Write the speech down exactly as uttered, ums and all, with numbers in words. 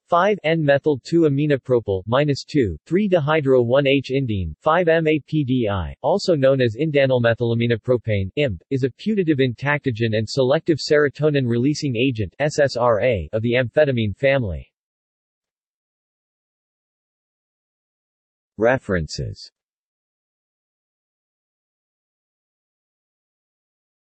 five N methyl two aminopropyl minus two three dihydro one H indene five M A P D I, also known as indanyl-methylaminopropane I M P, is a putative entactogen and selective serotonin-releasing agent S S R A of the amphetamine family. References